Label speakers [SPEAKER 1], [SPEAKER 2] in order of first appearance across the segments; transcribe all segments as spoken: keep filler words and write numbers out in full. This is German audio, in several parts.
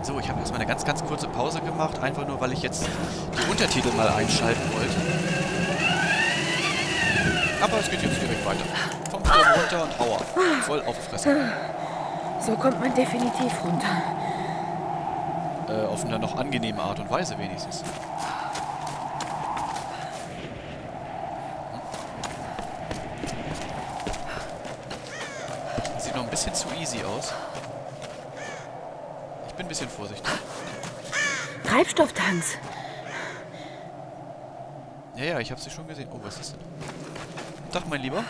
[SPEAKER 1] So, ich habe erstmal eine ganz, ganz kurze Pause gemacht, einfach nur, weil ich jetzt die Untertitel mal einschalten wollte. Aber es geht jetzt direkt weiter. Vom Turm runter und aua. Voll auf die Fresse.
[SPEAKER 2] So kommt man definitiv runter.
[SPEAKER 1] Äh, auf eine noch angenehme Art und Weise wenigstens. Sieht noch ein bisschen zu easy aus. Ich bin ein bisschen vorsichtig.
[SPEAKER 2] Treibstofftanks.
[SPEAKER 1] Ja, ja, ich habe sie schon gesehen. Oh, was ist das denn? Tag, mein Lieber.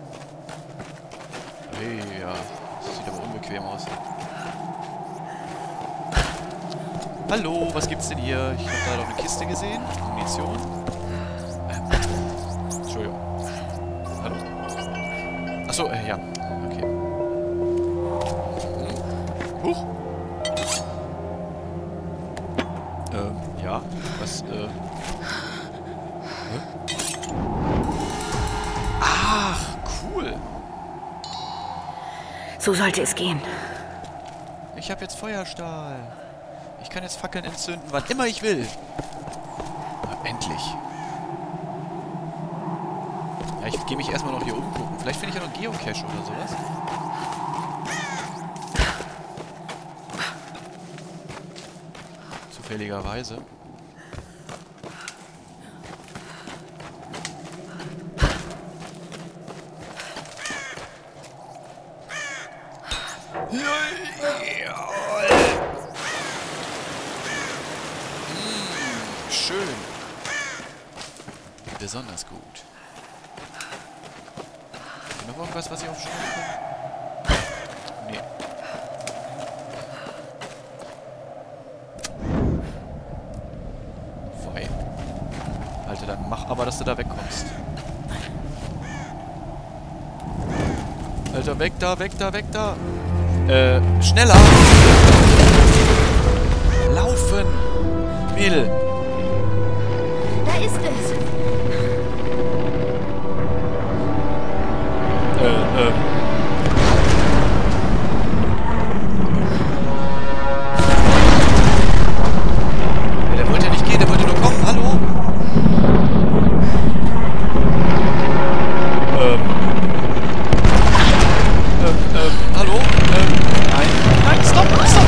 [SPEAKER 1] Hey, ja. Das sieht aber unbequem aus. Hallo, was gibt's denn hier? Ich habe da doch eine Kiste gesehen. Munition. Ähm. Entschuldigung. Hallo? Achso, äh, ja. Okay. Huch. Ähm, ja. Was, äh... Ach, cool.
[SPEAKER 2] So sollte es gehen.
[SPEAKER 1] Ich habe jetzt Feuerstahl. Ich kann jetzt Fackeln entzünden, wann immer ich will. Na, endlich. Ja, ich gehe mich erstmal noch hier umgucken. Vielleicht finde ich ja noch Geocache oder sowas. Zufälligerweise. Schön. Besonders gut. Ist noch irgendwas, was ich aufschreiben kann? Nee. Vorbei. Alter, dann mach aber, dass du da wegkommst. Alter, weg da, weg da, weg da. Äh, schneller! Laufen! Mädel!
[SPEAKER 2] Da ist es.
[SPEAKER 1] Äh, ähm. Ja, der wollte ja nicht gehen, der wollte nur kommen. Hallo? Ähm. Ähm, ähm, hallo? Ähm, nein. Nein, stopp, stopp, stopp!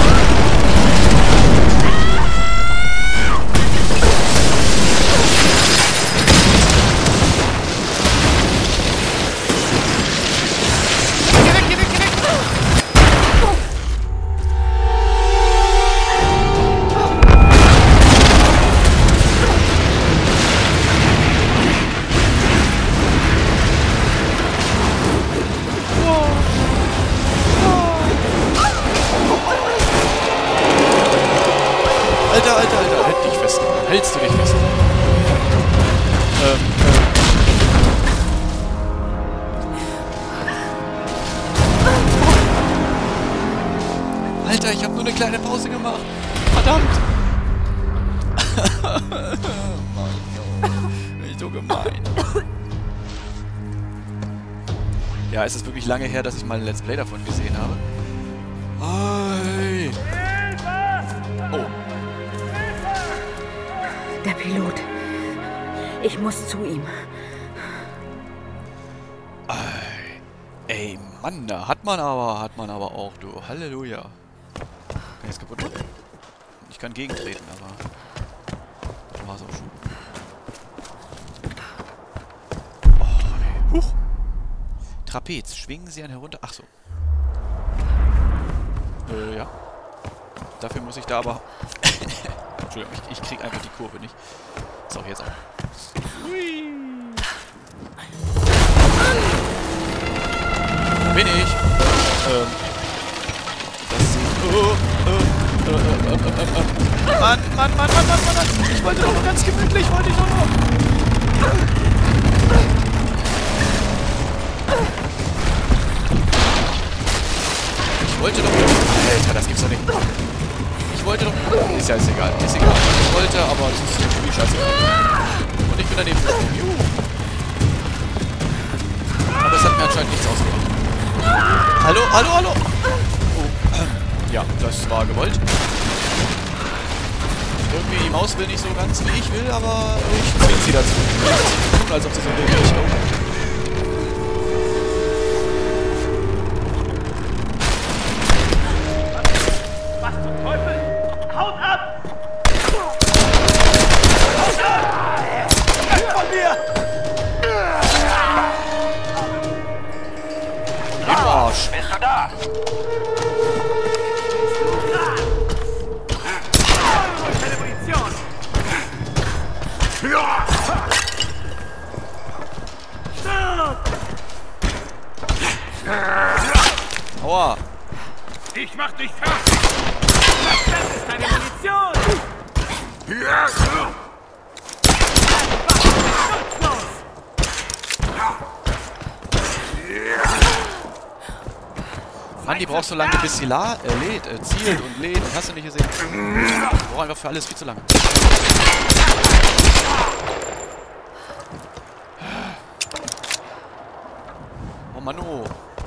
[SPEAKER 1] Alter, Alter, Alter, halt dich fest. Hältst du dich fest? Ähm, ähm. Alter, ich habe nur eine kleine Pause gemacht. Verdammt. Mann, oh. Nicht so gemein. Ja, es ist wirklich lange her, dass ich mal ein Let's Play davon gesehen habe. Hey. Oh.
[SPEAKER 2] Der Pilot. Ich muss zu ihm.
[SPEAKER 1] Ey, Mann, da hat man aber, hat man aber auch, du. Halleluja. Der ist kaputt. Ich kann gegentreten, aber das war's auch schon. Oh, ey. Huch. Trapez. Schwingen Sie einen herunter. Ach so. Äh, ja. Dafür muss ich da aber... Entschuldigung, ich, ich krieg einfach die Kurve nicht. So, jetzt auch. Hui. Wo bin ich? Ähm. Das sieht... Oh, oh, oh, oh, oh, oh, oh. Mann, Mann, Mann, Mann, Mann, Mann, Mann. Ich wollte doch nur ganz gemütlich, wollte ich doch nur. Ich wollte doch... Alter, das gibt's doch nicht. Ich wollte doch... Ist ja ist egal. Ist egal, was ich wollte, aber es ist im Spiel scheißegal. Und ich bin daneben gesprungen. Juhu. Aber es hat mir anscheinend nichts ausgemacht. Hallo, hallo, hallo! Oh, ähm, ja, das war gewollt. Irgendwie die Maus will nicht so ganz, wie ich will, aber ich zwinge sie dazu. Sie tun, als ob sie so will wie ich auch.
[SPEAKER 3] Bist du da? Keine Munition!
[SPEAKER 1] Aua!
[SPEAKER 3] Ich mach dich fertig! Das ist deine Munition!
[SPEAKER 1] Mann, die braucht so lange, bis sie la äh, lädt, äh, zielt und lädt. Und hast du nicht gesehen? Ich brauche einfach für alles viel zu lange. Oh Mann, oh.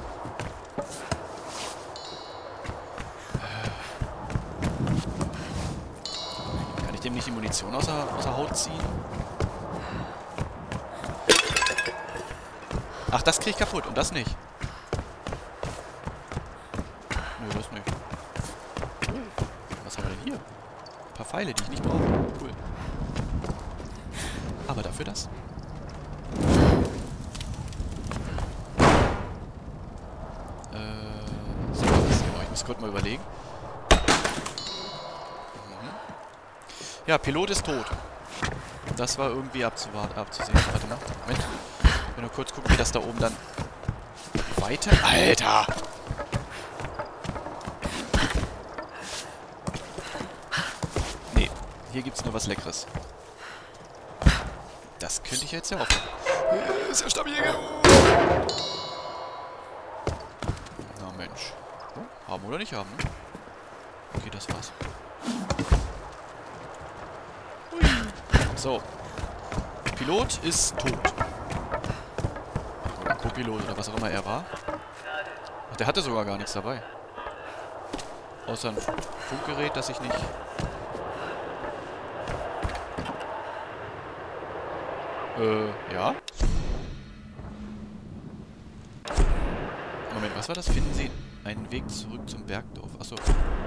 [SPEAKER 1] Kann ich dem nicht die Munition aus der, aus der Haut ziehen? Ach, das krieg ich kaputt und das nicht. Nö, das nicht. Was haben wir denn hier? Ein paar Pfeile, die ich nicht brauche. Cool. Aber dafür das. Äh, so, ich muss kurz mal überlegen. Mhm. Ja, Pilot ist tot. Das war irgendwie abzuwarten, abzusehen. Warte mal. Moment. Ich will nur kurz gucken, wie das da oben dann weiter... Alter! Nee, hier gibt's nur was Leckeres. Das könnte ich jetzt ja auch. Ist ja stabil. Na Mensch. Oh, haben oder nicht haben? Ne? Okay, das war's. Hui. So. Pilot ist tot. Oder Co-Pilot oder was auch immer er war. Ach, der hatte sogar gar nichts dabei. Außer ein Funkgerät, das ich nicht... Äh, ja? Moment, was war das? Finden Sie einen Weg zurück zum Bergdorf? Achso.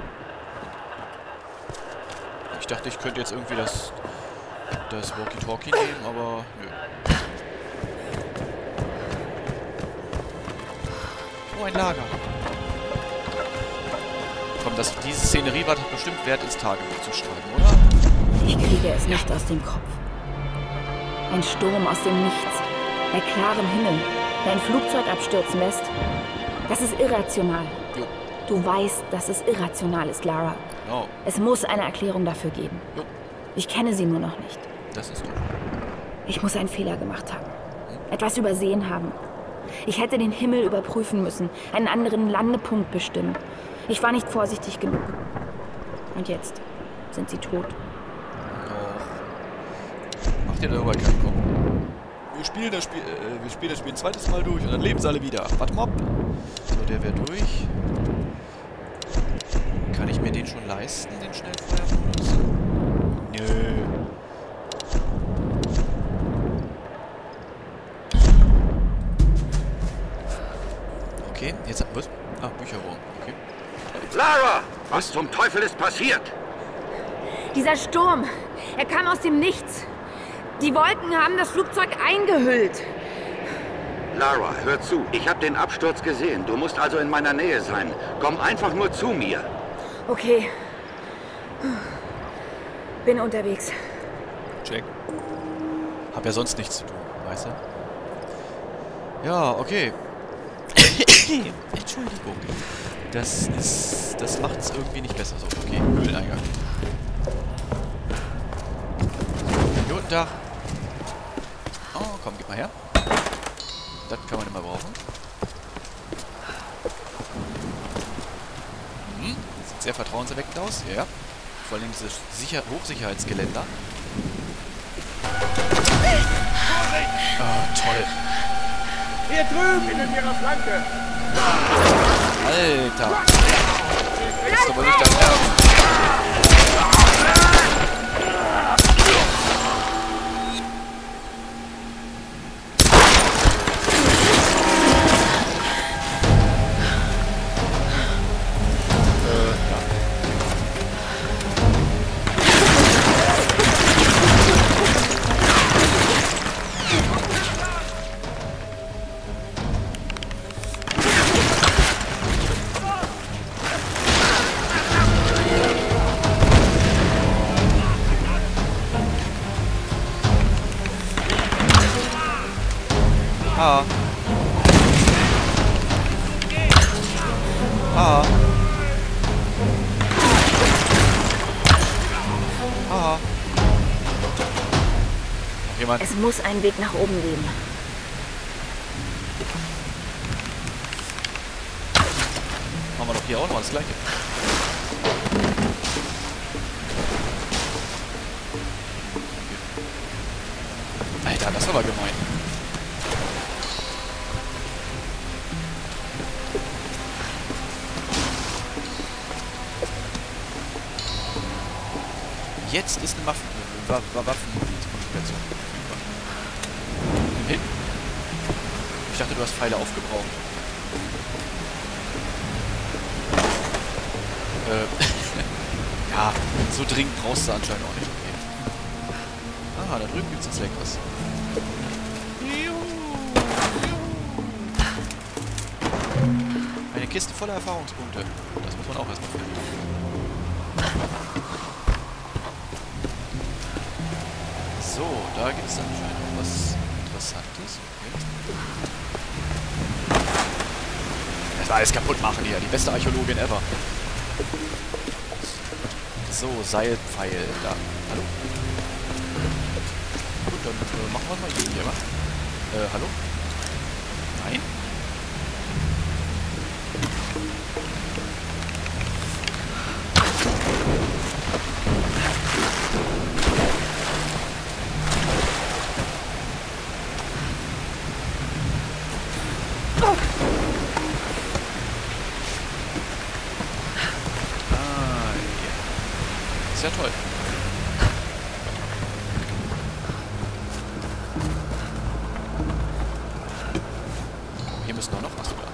[SPEAKER 1] Ich dachte, ich könnte jetzt irgendwie das... das Walkie-Talkie nehmen, aber nö. Oh, ein Lager. Komm, das, diese Szenerie war doch bestimmt wert, ins Tagebuch zu schreiben, oder?
[SPEAKER 2] Ich kriege es nicht aus dem Kopf. Ein Sturm aus dem Nichts, bei klarem Himmel, der ein Flugzeug abstürzen lässt. Das ist irrational.
[SPEAKER 1] Jo.
[SPEAKER 2] Du weißt, dass es irrational ist, Lara.
[SPEAKER 1] Genau.
[SPEAKER 2] Es muss eine Erklärung dafür geben.
[SPEAKER 1] Jo.
[SPEAKER 2] Ich kenne sie nur noch nicht.
[SPEAKER 1] Das ist doof.
[SPEAKER 2] Ich muss einen Fehler gemacht haben. Etwas übersehen haben. Ich hätte den Himmel überprüfen müssen, einen anderen Landepunkt bestimmen. Ich war nicht vorsichtig genug. Und jetzt sind sie tot.
[SPEAKER 1] Oh. Macht dir darüber keinen Kopf. Wir spielen das Spiel, äh, wir spielen das Spiel ein zweites Mal durch und dann leben sie alle wieder. Warte mal ab. So, der wäre durch. Kann ich mir den schon leisten, den Schnellfeuermodus? Nö. Okay, jetzt... Was? Ah, Bücherraum. Okay.
[SPEAKER 4] Lara! Was zum Teufel ist passiert?
[SPEAKER 2] Dieser Sturm, er kam aus dem Nichts. Die Wolken haben das Flugzeug eingehüllt.
[SPEAKER 4] Lara, hör zu. Ich habe den Absturz gesehen. Du musst also in meiner Nähe sein. Komm einfach nur zu mir.
[SPEAKER 2] Okay. Bin unterwegs.
[SPEAKER 1] Check. Hab ja sonst nichts zu tun, weißt du? Ja, okay. Entschuldigung. Das ist... Das macht's irgendwie nicht besser so. Okay, Höhleneingang. Guten Tag. Oh, komm, gib mal her. Das kann man immer brauchen. Hm, sieht sehr vertrauenserweckend aus. Ja. Vor allem diese Sicher Hochsicherheitsgeländer. Ah, toll.
[SPEAKER 3] Hier drüben in ihrer Flanke!
[SPEAKER 1] Alter! Das ist aber nicht dein Ernst. Ah. Ah. Ah. Noch jemand?
[SPEAKER 2] Es muss einen Weg nach oben geben.
[SPEAKER 1] Machen wir doch hier auch noch das Gleiche. Alter, das war aber gemein. Jetzt ist eine Waffen Wa Wa Waffenmodifikation verfügbar. Nimm hin. Ich dachte, du hast Pfeile aufgebraucht. Äh, ja, so dringend brauchst du anscheinend auch nicht. Okay. Ah, da drüben gibt's was Leckeres. Eine Kiste voller Erfahrungspunkte. Das muss man auch erstmal finden. So, da gibt es anscheinend noch was Interessantes. Okay. Das war alles kaputt machen hier. Die beste Archäologin ever. So, Seilpfeil da. Hallo? Gut, dann äh, machen wir es mal hier, wa? Äh, hallo? Nein? Ist ja toll. Hier müssen wir noch was da.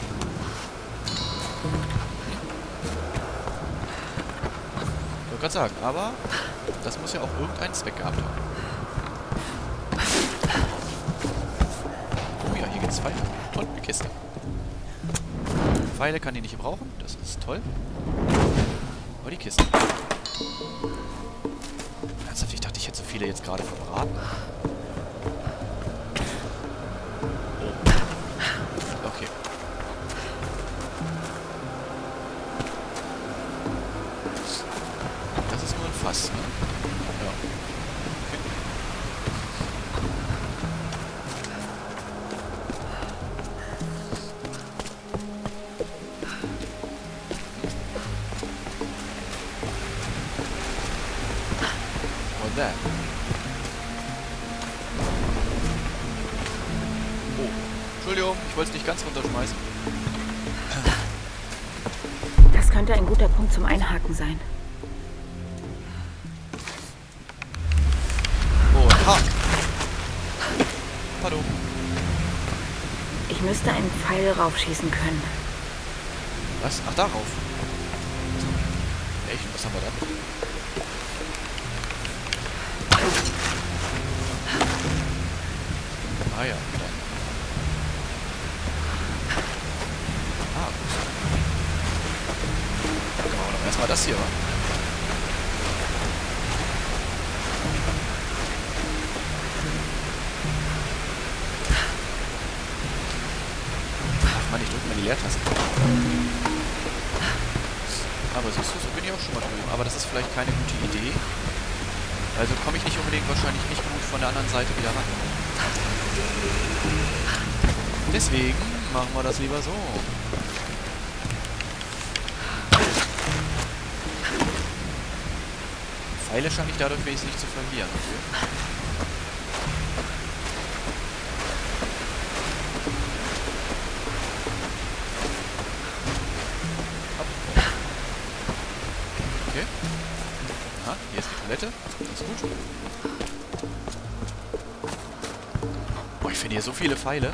[SPEAKER 1] Ich wollte gerade sagen, aber das muss ja auch irgendeinen Zweck gehabt haben. Oh ja, hier geht's Pfeile. Toll, eine Kiste. Pfeile kann die nicht brauchen, das ist toll. Aber die Kiste. Ernsthaft, ich dachte, ich hätte so viele jetzt gerade verbraten. Oh. Okay. Das ist nur ein Fass, ne? Ja. Okay. That. Oh, Entschuldigung, ich wollte es nicht ganz runterschmeißen.
[SPEAKER 2] Das könnte ein guter Punkt zum Einhaken sein.
[SPEAKER 1] Oh, ein Haken. Pardon.
[SPEAKER 2] Ich müsste einen Pfeil raufschießen können.
[SPEAKER 1] Was? Ach, darauf. Echt? Was haben wir da? Ah ja, dann. Ah, gut. Dann machen wir doch erstmal das hier. Ach man, ich drücke mal die Leertaste. Aber siehst du, so bin ich auch schon mal drüben. Aber das ist vielleicht keine gute Idee. Also komme ich nicht unbedingt wahrscheinlich nicht gut von der anderen Seite wieder ran. Deswegen machen wir das lieber so. Pfeile scheine ich dadurch wesentlich zu verlieren. Okay. Okay. Aha, hier ist die Toilette. Das ist gut. Boah, ich finde hier so viele Pfeile.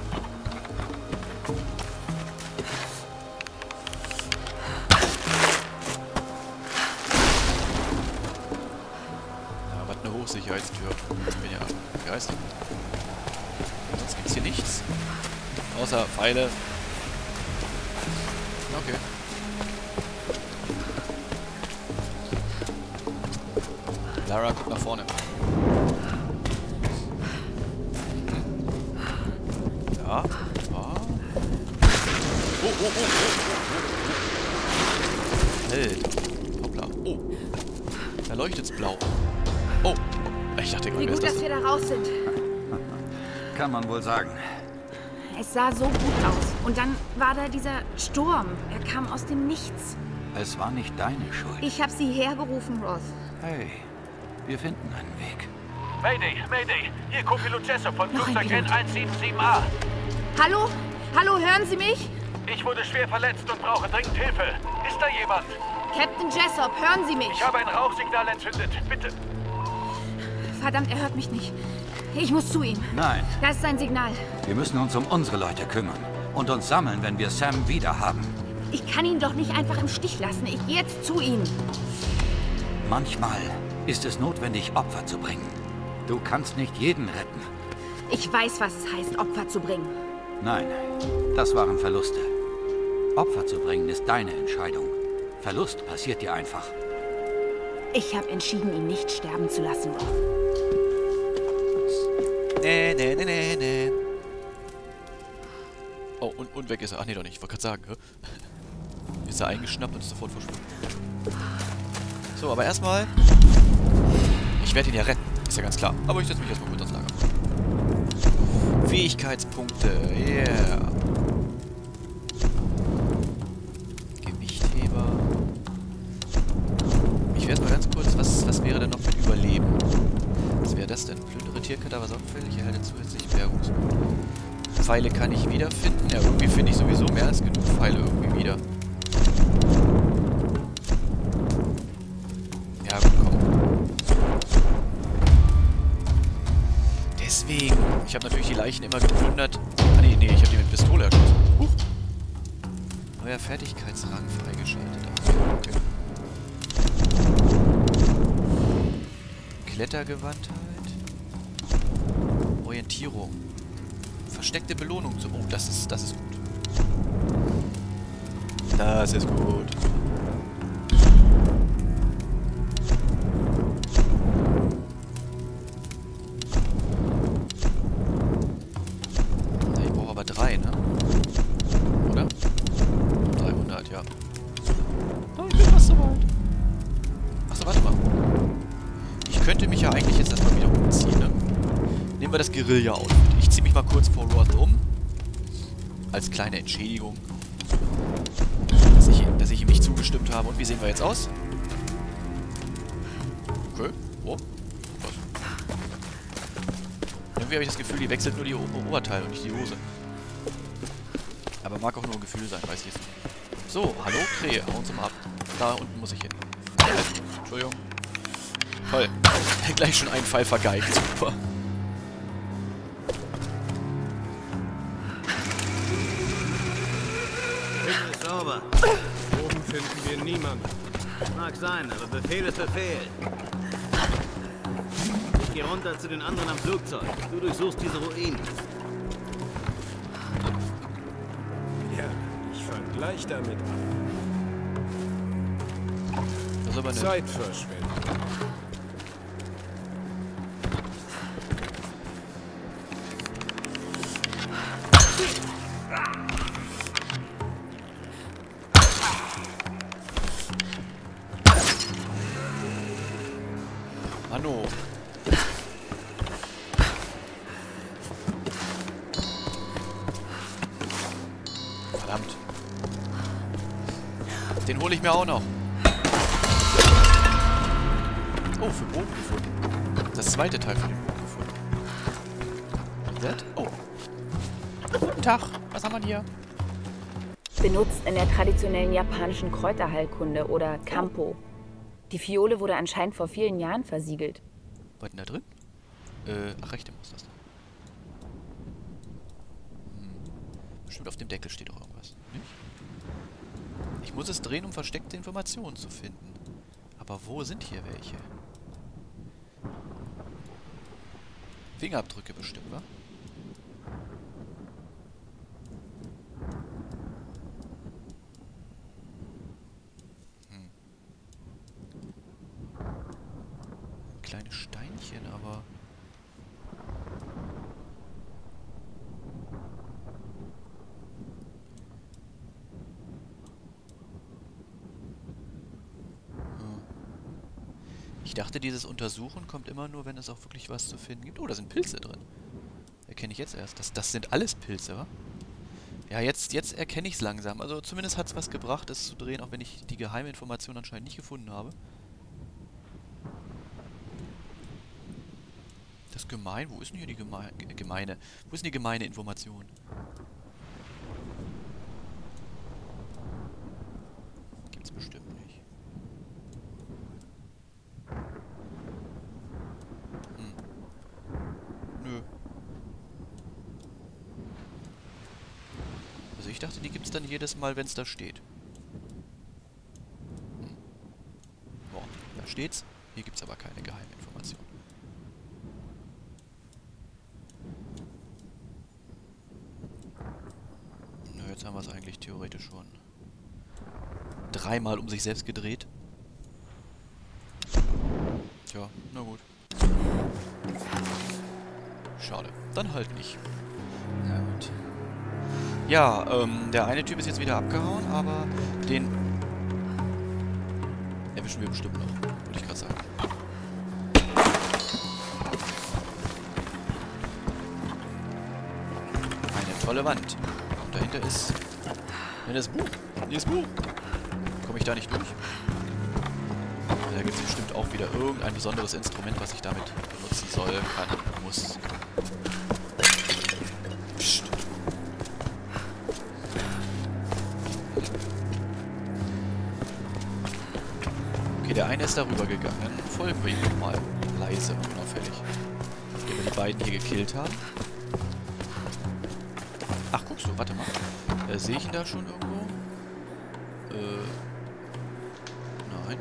[SPEAKER 1] Ja, was eine Hochsicherheitstür. Ich bin ja begeistert. Sonst gibt es hier nichts. Außer Pfeile. Okay. Lara, guck nach vorne. Ja. Ah. Oh, oh, oh, oh, oh. Alter. Hoppla. Oh. Da leuchtet's blau. Oh. Ich dachte gerade,
[SPEAKER 2] Wie
[SPEAKER 1] wer ist
[SPEAKER 2] gut,
[SPEAKER 1] das?
[SPEAKER 2] dass wir da raus sind.
[SPEAKER 5] Kann man wohl sagen.
[SPEAKER 2] Es sah so gut aus. Und dann war da dieser Sturm. Er kam aus dem Nichts.
[SPEAKER 5] Es war nicht deine Schuld.
[SPEAKER 2] Ich habe sie hergerufen, Roth.
[SPEAKER 5] Hey, wir finden einen Weg.
[SPEAKER 3] Mayday, Mayday. Hier Co-Pilot Jessup von
[SPEAKER 2] Noch ein
[SPEAKER 3] Flugzeug
[SPEAKER 2] Pilot.
[SPEAKER 3] N eins sieben sieben A.
[SPEAKER 2] Hallo? Hallo, hören Sie mich?
[SPEAKER 3] Ich wurde schwer verletzt und brauche dringend Hilfe. Ist da jemand?
[SPEAKER 2] Captain Jessup, hören Sie mich?
[SPEAKER 3] Ich habe ein Rauchsignal entzündet. Bitte.
[SPEAKER 2] Verdammt, er hört mich nicht. Ich muss zu ihm.
[SPEAKER 5] Nein,
[SPEAKER 2] Da ist sein Signal.
[SPEAKER 5] wir müssen uns um unsere Leute kümmern und uns sammeln, wenn wir Sam wieder haben.
[SPEAKER 2] Ich kann ihn doch nicht einfach im Stich lassen. Ich gehe jetzt zu ihm.
[SPEAKER 5] Manchmal ist es notwendig, Opfer zu bringen. Du kannst nicht jeden retten.
[SPEAKER 2] Ich weiß, was es heißt, Opfer zu bringen.
[SPEAKER 5] Nein, das waren Verluste. Opfer zu bringen ist deine Entscheidung. Verlust passiert dir einfach.
[SPEAKER 2] Ich habe entschieden, ihn nicht sterben zu lassen, Roth.
[SPEAKER 1] Nee, nee, nee, nee, nee. Oh, und, und weg ist er. Ach nee, doch nicht. Ich wollte gerade sagen, hä? Ist er eingeschnappt und ist sofort verschwunden. So, aber erstmal... Ich werde ihn ja retten. Ist ja ganz klar. Aber ich setze mich erstmal kurz ans Lager. Fähigkeitspunkte. Yeah. Gewichtheber. Ich werde mal ganz kurz... Was, was wäre denn noch mit Überleben? Was wäre das denn? Plündere Tierkadaver sorgfältig, erhalte zusätzlich Bergungs. Pfeile kann ich wiederfinden. Ja, irgendwie finde ich sowieso mehr als genug Pfeile irgendwie wieder. Ja, gut, komm. Deswegen. Ich habe natürlich die Leichen immer geplündert. Ah, nee, nee, ich habe die mit Pistole erschossen. Huch. Neuer Fertigkeitsrang freigeschaltet. Okay. Klettergewandtheit. Orientierung. Versteckte Belohnung zu... Oh, das ist, das ist gut. Das ist gut. Ich brauche aber drei, ne? Oder? dreihundert, ja. Oh, ich bin fast so weit. Achso, warte mal. Ich könnte mich ja eigentlich jetzt erstmal wieder umziehen, ne? Nehmen wir das Guerilla-Outfit. Ich ziehe mich mal kurz vor Roth um. Als kleine Entschädigung. Dass ich, dass ich ihm nicht zugestimmt habe. Und wie sehen wir jetzt aus? Okay. Oh. Was? Irgendwie habe ich das Gefühl, die wechselt nur die o Oberteile und nicht die Hose. Aber mag auch nur ein Gefühl sein, weiß ich jetzt nicht. So, hallo Krähe, hau uns mal ab. Da unten muss ich hin. Entschuldigung. Toll. Gleich schon einen Pfeil vergeigt. Super.
[SPEAKER 6] Ist sauber.
[SPEAKER 3] Oben finden wir niemanden.
[SPEAKER 6] Mag sein, aber Befehl ist Befehl. Ich gehe runter zu den anderen am Flugzeug. Du durchsuchst diese Ruinen.
[SPEAKER 3] Ja, ich fang gleich damit an.
[SPEAKER 1] Das ist aber nett.
[SPEAKER 3] Zeitverschwendung.
[SPEAKER 1] Mano. Verdammt. Den hole ich mir auch noch. Oh, für Bogen gefunden. Das zweite Teil für den Bogen gefunden. Und das? Oh. Guten Tag. Was haben wir hier?
[SPEAKER 2] Benutzt in der traditionellen japanischen Kräuterheilkunde oder Kampo. Die Fiole wurde anscheinend vor vielen Jahren versiegelt.
[SPEAKER 1] Was denn da drin? Äh, ach, rechte muss das da. Hm. Bestimmt auf dem Deckel steht auch irgendwas. Nicht? Ich muss es drehen, um versteckte Informationen zu finden. Aber wo sind hier welche? Fingerabdrücke bestimmt, wa? Kleine Steinchen, aber... Ich dachte, dieses Untersuchen kommt immer nur, wenn es auch wirklich was zu finden gibt. Oh, da sind Pilze drin. Erkenne ich jetzt erst. Das, das sind alles Pilze, wa? Ja, jetzt, jetzt erkenne ich es langsam. Also zumindest hat es was gebracht, das zu drehen, auch wenn ich die geheime Information anscheinend nicht gefunden habe. Das Gemein, wo ist denn hier die Geme gemeine? Wo ist denn die gemeine Information? Gibt's bestimmt nicht. Hm. Nö. Also ich dachte, die gibt's dann jedes Mal, wenn es da steht. Hm. Boah, da steht's. Hier gibt's aber keine geheime Information. Jetzt haben wir es eigentlich theoretisch schon dreimal um sich selbst gedreht. Tja, na gut. Schade. Dann halt nicht. Na gut. Ja, ähm, der eine Typ ist jetzt wieder abgehauen, aber den erwischen wir bestimmt noch, würde ich gerade sagen. Eine tolle Wand. Dahinter ist... Ja, das Buch. Hier ist Buch. Komme ich da nicht durch? Da gibt es bestimmt auch wieder irgendein besonderes Instrument, was ich damit benutzen soll, kann, muss. Psst. Okay, der eine ist darüber gegangen. Folgen wir ihm nochmal. Leise und unauffällig. Nachdem wir die beiden hier gekillt haben. Ach, guckst du, warte mal. Äh, sehe ich ihn da schon irgendwo? Äh. Nein.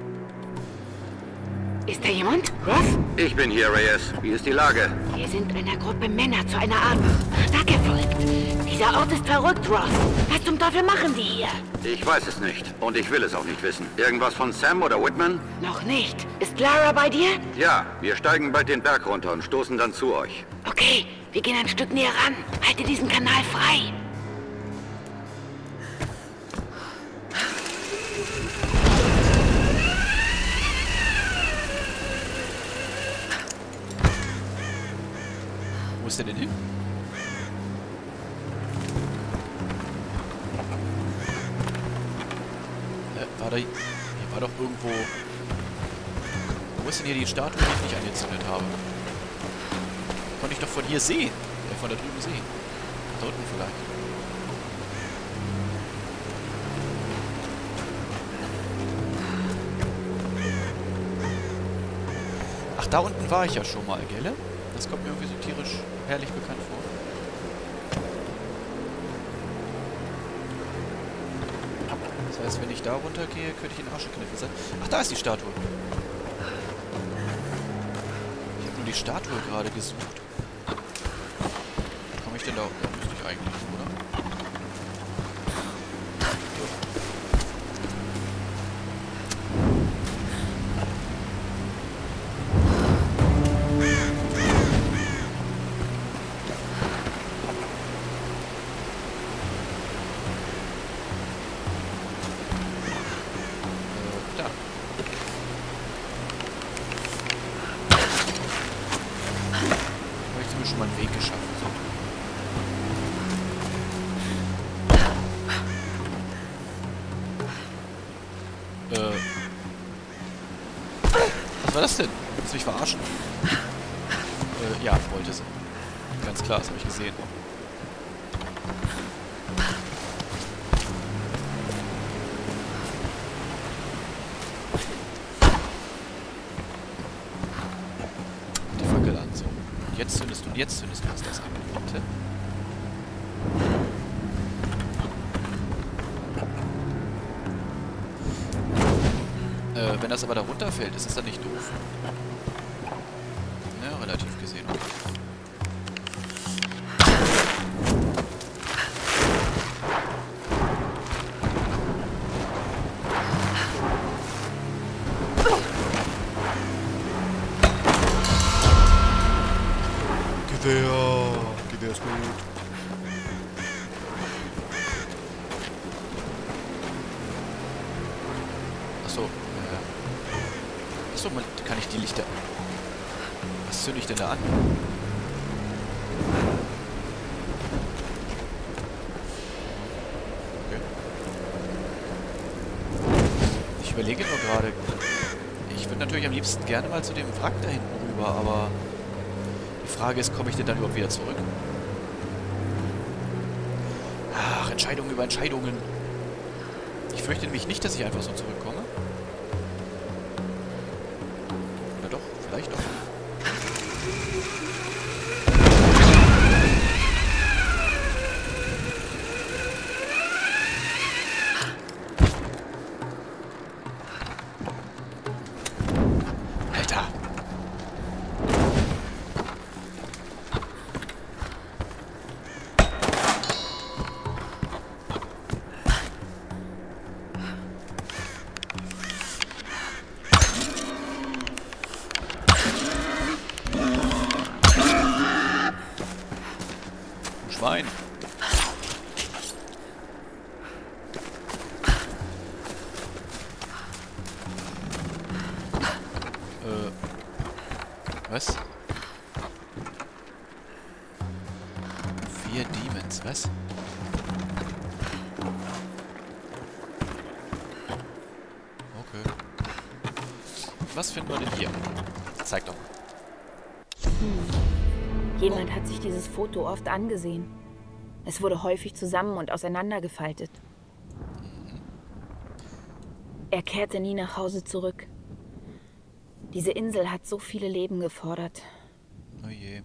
[SPEAKER 7] Ist da jemand? Was?
[SPEAKER 4] Ich bin hier, Reyes. Wie ist die Lage?
[SPEAKER 7] Wir sind einer Gruppe Männer zu einer Art Verstärk gefolgt. Dieser Ort ist verrückt, Ross. Was zum Teufel machen die hier?
[SPEAKER 4] Ich weiß es nicht. Und ich will es auch nicht wissen. Irgendwas von Sam oder Whitman?
[SPEAKER 7] Noch nicht. Ist Lara bei dir?
[SPEAKER 4] Ja, wir steigen bald den Berg runter und stoßen dann zu euch.
[SPEAKER 7] Okay, wir gehen ein Stück näher ran. Halte diesen Kanal frei.
[SPEAKER 1] Wo ist der denn hin? Äh, war da... Hier war doch irgendwo... Wo ist denn hier die Statue, die ich nicht angezündet habe? Konnte ich doch von hier sehen. Äh, von da drüben sehen. Da unten vielleicht. Ach, da unten war ich ja schon mal, gell? Das kommt mir irgendwie so tierisch herrlich bekannt vor. Das heißt, wenn ich da runtergehe, könnte ich in Arschekniffel sein. Ach, da ist die Statue. Ich habe nur die Statue gerade gesucht. Wie komme ich denn da? Da müsste ich eigentlich, oder? Schon mal einen Weg geschaffen. Äh. Was war das denn? Willst du mich verarschen? Äh, ja, wollte sie. Ganz klar, das habe ich gesehen. Die Fackel an, so. Jetzt zündest du, jetzt zündest du uns das an, bitte. Äh, wenn das aber da runterfällt, ist das dann nicht doof? Ja, relativ gesehen. Gewehr. Gewehr ist gut. Achso. Äh. Achso, man kann ich die Lichter... Was zünde ich denn da an? Okay. Ich überlege nur gerade... Ich würde natürlich am liebsten gerne mal zu dem Wrack da hinten rüber, aber... Die Frage ist, komme ich denn dann überhaupt wieder zurück? Ach, Entscheidungen über Entscheidungen. Ich fürchte nämlich nicht, dass ich einfach so zurückkomme. Oder doch, vielleicht doch. Alter! Schwein. Äh. Was? Vier Demons, was? Okay. Was finden wir denn hier? Zeig doch mal.
[SPEAKER 2] Jemand hat sich dieses Foto oft angesehen. Es wurde häufig zusammen und auseinandergefaltet. Er kehrte nie nach Hause zurück. Diese Insel hat so viele Leben gefordert.
[SPEAKER 1] Oh je.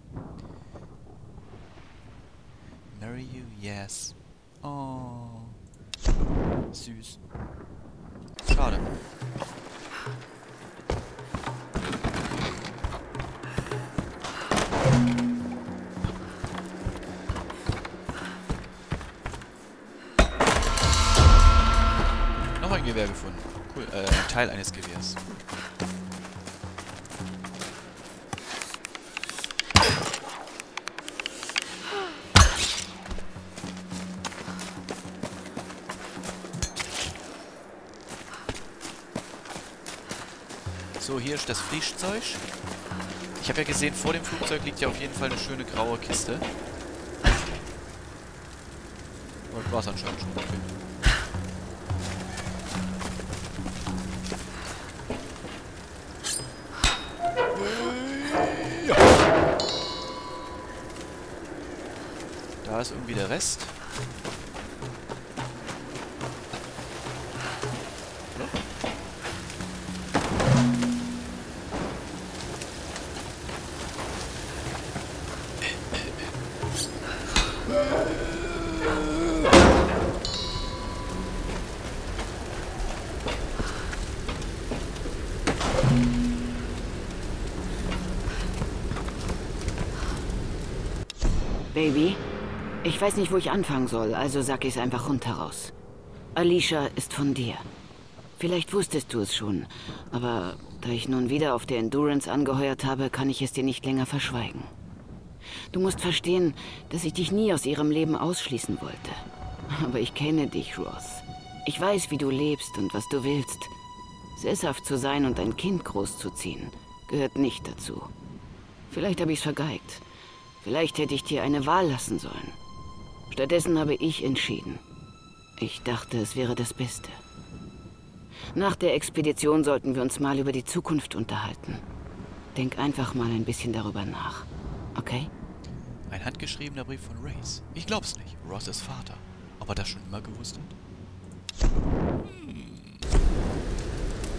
[SPEAKER 1] Marry you, yes. Oh. Süß. Schade. Ein Gewehr gefunden. Cool. Äh, ein Teil eines Gewehrs. So, hier ist das Fließzeug. Ich habe ja gesehen, vor dem Flugzeug liegt ja auf jeden Fall eine schöne graue Kiste. Und war es anscheinend schon. Okay. Da ist irgendwie der Rest. Oder?
[SPEAKER 7] Baby, ich weiß nicht, wo ich anfangen soll, also sag ich's einfach rundheraus. Alicia ist von dir. Vielleicht wusstest du es schon, aber da ich nun wieder auf der Endurance angeheuert habe, kann ich es dir nicht länger verschweigen. Du musst verstehen, dass ich dich nie aus ihrem Leben ausschließen wollte. Aber ich kenne dich, Ross. Ich weiß, wie du lebst und was du willst. Sesshaft zu sein und ein Kind großzuziehen, gehört nicht dazu. Vielleicht habe ich's vergeigt. Vielleicht hätte ich dir eine Wahl lassen sollen. Stattdessen habe ich entschieden. Ich dachte, es wäre das Beste. Nach der Expedition sollten wir uns mal über die Zukunft unterhalten. Denk einfach mal ein bisschen darüber nach. Okay?
[SPEAKER 1] Ein handgeschriebener Brief von Reyes. Ich glaub's nicht. Ross ist Vater. Ob er das schon immer gewusst hat? Hm.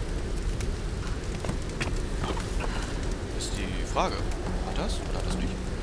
[SPEAKER 1] Ist die Frage. Hat das oder hat das nicht?